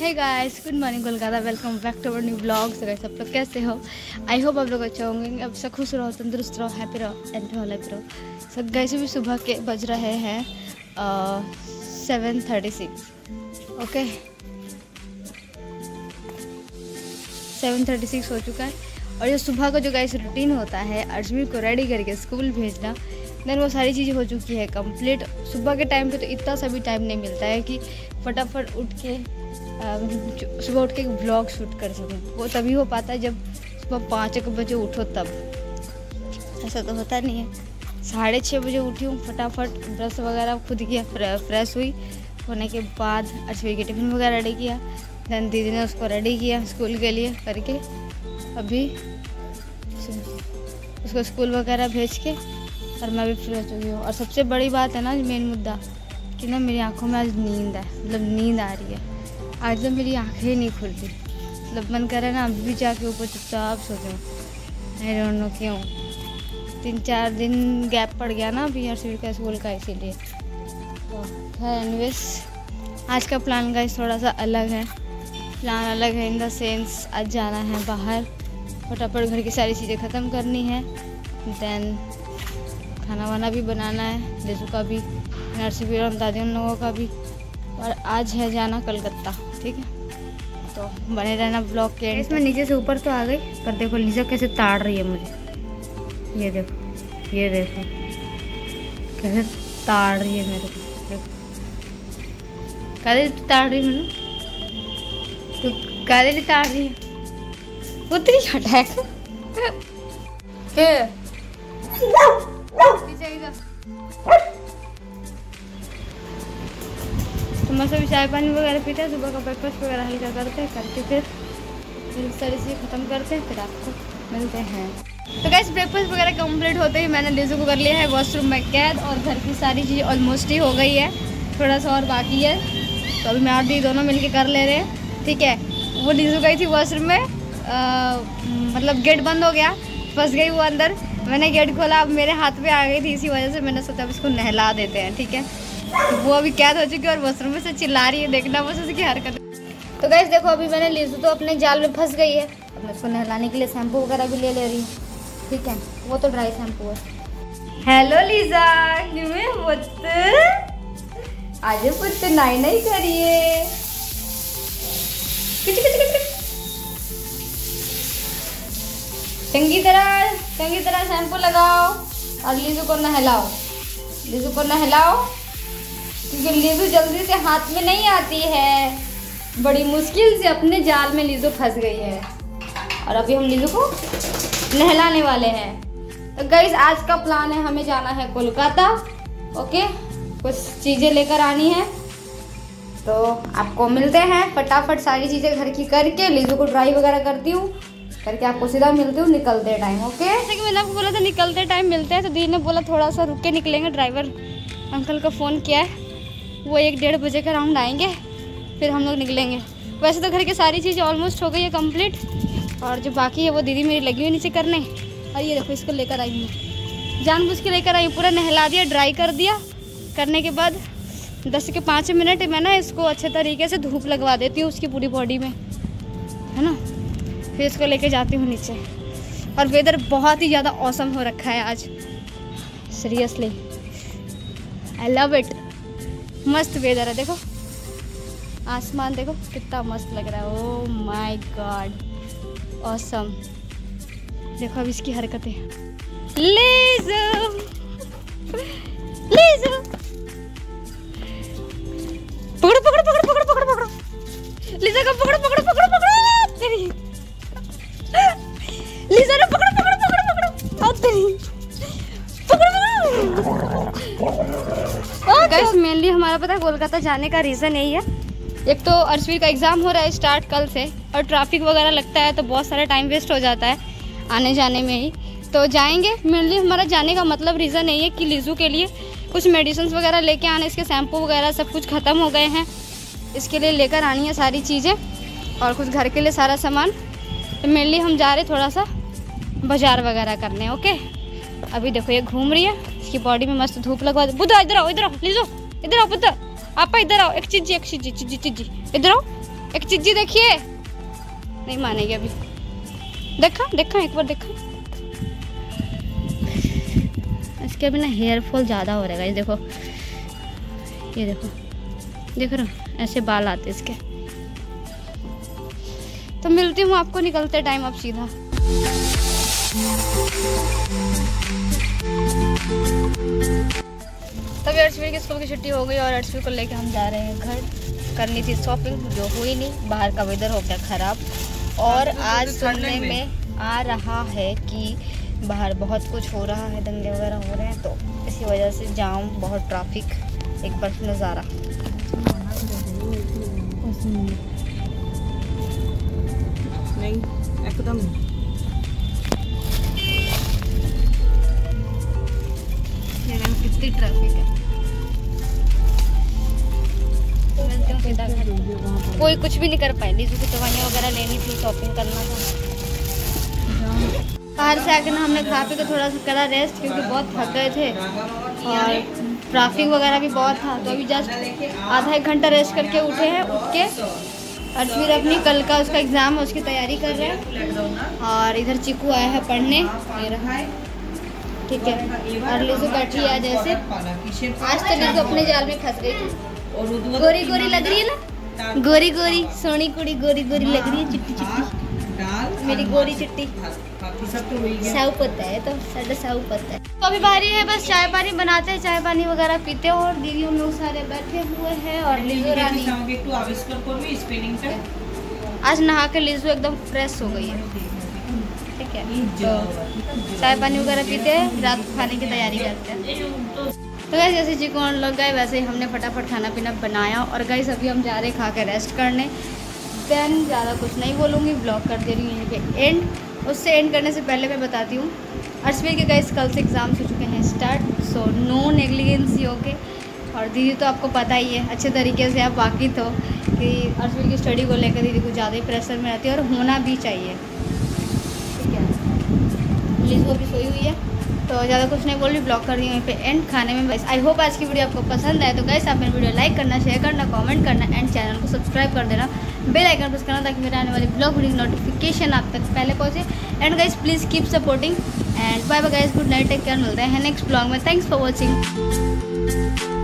Hey guys, good morning Kolkata. Welcome back to our new blog. So guys, सब लोग कैसे हो? आई होप आप लोग अच्छे होंगे। अब सब खुश रहो, तंदुरुस्त रहो, हैप्पी रहो, एंड हैप्पी रहो। सब गाइस अभी सुबह के बज रहे हैं 7:36। ओके, 7:36 हो चुका है। और जो सुबह का जो गाइस रूटीन होता है अर्शमीत को रेडी करके स्कूल भेजना, देन वो सारी चीज़ें हो चुकी है कंप्लीट। सुबह के टाइम पे तो इतना सा भी टाइम नहीं मिलता है कि फटाफट उठ के सुबह उठ के व्लॉग शूट कर सकूँ। वो तभी हो पाता है जब सुबह 5 बजे उठो तब। ऐसा तो होता नहीं है। 6:30 बजे उठी हूँ, फटाफट ब्रश वगैरह खुद किया, फ्रेश हुई। होने के बाद अर्शमीत के टिफ़िन वगैरह रेडी किया। देन दीदी ने उसको रेडी किया स्कूल के लिए करके। अभी उसको स्कूल वगैरह भेज के और मैं भी फ्री हो चुकी हूँ। और सबसे बड़ी बात है ना, मेन मुद्दा कि ना मेरी आंखों में आज नींद है, मतलब नींद आ रही है। आज तो मेरी आंखें ही नहीं खुलती, मतलब मन कर रहा है ना अभी भी जाके ऊपर चुपचाप सो जाऊँ। आई डोंट नो क्यों। 3-4 दिन गैप पड़ गया ना अभी अर्शमीत का स्कूल का, इसीलिए। तो खैर एनीवेज, आज का प्लान गाइस थोड़ा सा अलग है। प्लान अलग है इन द सेंस आज जाना है बाहर, फटाफट घर की सारी चीज़ें ख़त्म करनी है। देन खाना वाना भी बनाना है, लेजू का भी, नर्सी भी, और दादी उन लोगों का भी। और आज है जाना कलकत्ता, ठीक है। तो बने रहना ब्लॉग के। इसमें नीचे से ऊपर तो आ गई, पर देखो लीजा कैसे ताड़ रही है मुझे। ये देखो, ये देखो कैसे ताड़ रही है मेरे को। देखो कैसे ताड़ रही है मैंने, तो कैसे ताड़ रही है उतनी हटैक के तो मैं सभी चाय पानी वगैरह पीते हैं, सुबह का ब्रेकफास्ट वगैरह हल्का करते हैं, करके फिर सारी चीज़ें ख़त्म करते हैं, फिर आपको मिलते हैं। तो गाइस ब्रेकफास्ट वगैरह कंप्लीट होते ही मैंने लीजू को कर लिया है वॉशरूम में कैद, और घर की सारी चीज़ें ऑलमोस्ट ही हो गई है, थोड़ा सा और बाकी है। तो अभी मैं और दी दोनों मिल के कर ले रहे हैं, ठीक है। वो लीजू गई थी वॉशरूम में, मतलब गेट बंद हो गया, फंस गई वो अंदर। मैंने गेट खोला, अब मेरे हाथ पे आ गई थी, इसी वजह से मैंने सोचा अब इसको नहला देते हैं, ठीक है। तो वो अभी कैद हो चुकी है और वॉशरूम में से चिल्ला रही है, देखना बस उसकी हरकत। तो गाइस देखो, अभी मैंने लीजू तो अपने जाल में फंस गई है। अब मैं उसको नहलाने के लिए शैम्पू वगैरह भी ले रही हूँ, ठीक है। वो तो ड्राई शैम्पू है। हेलो लीजा, पुत्र आज पुत्र नाई नहीं करिए। चंगी तरह शैम्पू लगाओ और लीजू को नहलाओ। लीजू को नहलाओ क्योंकि लीजू जल्दी से हाथ में नहीं आती है, बड़ी मुश्किल से अपने जाल में लीजू फंस गई है। और अभी हम लीजू को नहलाने वाले हैं। तो गाइस आज का प्लान है, हमें जाना है कोलकाता, ओके। कुछ चीज़ें लेकर आनी है, तो आपको मिलते हैं। फटाफट सारी चीज़ें घर की करके लीजू को ड्राई वगैरह करती हूँ, करके आपको सीधा मिलती हूँ निकलते टाइम, ओके। जैसे कि मैंने आपको बोला था निकलते टाइम मिलते हैं, तो दीदी ने बोला थोड़ा सा रुक के निकलेंगे। ड्राइवर अंकल को फ़ोन किया है, वो 1-1:30 बजे के राउंड आएंगे, फिर हम लोग निकलेंगे। वैसे तो घर की सारी चीज़ें ऑलमोस्ट हो गई है कंप्लीट, और जो बाकी है वो दीदी मेरी लगी हुई नीचे करने। और ये देखो इसको लेकर आई हूँ, जानबूझ के लेकर आई, पूरा नहला दिया, ड्राई कर दिया। करने के बाद 10 के 5 मिनट मैं ना इसको अच्छे तरीके से धूप लगवा देती हूँ उसकी पूरी बॉडी में, है ना। फिर इसको लेके जाती हूँ नीचे। और वेदर बहुत ही ज़्यादा औसम हो रखा है आज, सीरियसली आई लव इट। मस्त वेदर है, देखो आसमान देखो कितना मस्त लग रहा है। Oh my God, awesome. देखो अब इसकी हरकतें। लीजू लीजू पकड़ो पकड़ो पकड़ो पकड़ो पकड़ो पकड़ो लीजा को पकड़ो पकड़ो पकड़ो पकड़ो तेरी लीजा ने पकड़ो पकड़ो पकड़ो पकड़ो और तेरी पकड़ो। गाइस मेनली हमारा पता है कोलकाता जाने का रीज़न यही है। एक तो अर्शमीत का एग्ज़ाम हो रहा है स्टार्ट कल से, और ट्रैफिक वगैरह लगता है तो बहुत सारा टाइम वेस्ट हो जाता है आने जाने में ही। तो जाएंगे, मेनली हमारा जाने का मतलब रीज़न यही है कि लीजू के लिए कुछ मेडिसिन वगैरह लेके आने, इसके शैम्पू वगैरह सब कुछ ख़त्म हो गए हैं, इसके लिए लेकर आनी है सारी चीज़ें, और कुछ घर के लिए सारा सामान। तो मेनली हम जा रहे थोड़ा सा बाज़ार वगैरह करने, ओके। अभी देखो ये घूम रही है, इसकी बॉडी में मस्त धूप लगवा दे। बुद्धा इधर आओ लीजो, इधर आओ पुत्र, आप इधर आओ। एक चीज़ इधर आओ, एक चिज्जी देखिए, नहीं मानेगी अभी। देखा देखा एक बार देखा। इसके अभी ना हेयर फॉल ज़्यादा हो रहा है। देखो ये देखो, देख रहे हो ऐसे बाल आते इसके। तो मिलती हूँ आपको निकलते टाइम अब सीधा। तभी अर्शवीर की स्कूल की छुट्टी हो गई और अर्शवीर को लेके हम जा रहे हैं घर। करनी थी शॉपिंग, जो हुई नहीं। बाहर का वेदर हो गया ख़राब और आज सुनने में आ रहा है कि बाहर बहुत कुछ हो रहा है, दंगे वगैरह हो रहे हैं, तो इसी वजह से जाम, बहुत ट्रैफिक, एक बार नज़ारा। नहीं एकदम कितनी ट्रैफिक है। कोई कुछ भी नहीं कर पाए। लीजू की दवाइयाँ वगैरह लेनी थी, शॉपिंग करना था। बाहर से आकर ना हमने खा पी के थोड़ा सा करा रेस्ट, क्योंकि बहुत थक गए थे और ट्रैफिक वगैरह भी बहुत था। तो अभी जस्ट आधा एक घंटा रेस्ट करके उठे हैं। उठ के अर्शवीर अपनी कल का उसका एग्ज़ाम है, उसकी तैयारी कर रहे हैं। और इधर चिकू आया है पढ़ने, ये रहा है, ठीक है। और लीजू बैठी है जैसे। आज तो लीजू अपने जाल में फंस गई थी। गोरी गोरी लग रही है ना, गोरी गोरी सोनी कुड़ी, गोरी गोरी लग रही है, चिट्टी चिट्टी मेरी गोरी चिट्टी। साउ पता है तो साढ़े साउ पता है। तो अभी बारी है, बस चाय पानी बनाते हैं, चाय पानी वगैरह पीते हैं। और दीदी उन लोग सारे बैठे हुए हैं और लीजू रानी आज नहा के लीजू एकदम फ्रेश हो गई है, ठीक है। तो चाय पानी वगैरह पीते हैं, रात को खाने की तैयारी करते हैं। तो गाइस जैसे चिकन लग गए वैसे ही हमने फटाफट खाना पीना बनाया। और गाइस अभी हम जा रहे हैं खा के रेस्ट करने। देन ज़्यादा कुछ नहीं बोलूँगी, ब्लॉग कर दे रही हूँ यहीं पे एंड। उससे एंड करने से पहले मैं बताती हूँ अर्शवीर के गाइस कल से एग्ज़ाम्स हो चुके हैं start, so no negligence, okay. और दीदी तो आपको पता ही है अच्छे तरीके से, आप वाकिफ़ हो कि अर्शवीर की स्टडी को लेकर दीदी कुछ ज़्यादा ही प्रेशर में रहती है और होना भी चाहिए, ठीक है। लीजू अभी सोई हुई है, तो ज़्यादा कुछ नहीं बोल रही, ब्लॉग कर दी वहीं पे एंड खाने में। बस आई होप आज की वीडियो आपको पसंद आए। तो गाइस आप मेरी वीडियो लाइक करना, शेयर करना, कमेंट करना एंड चैनल को सब्सक्राइब कर देना, बेल आइकन प्रेस करना, ताकि मेरे आने वाली ब्लॉग वीडियो नोटिफिकेशन आप तक पहले पहुँचे। And guys please keep supporting and bye bye guys, good night, take care. मिलते हैं नेक्स्ट ब्लॉग में। Thanks for watching.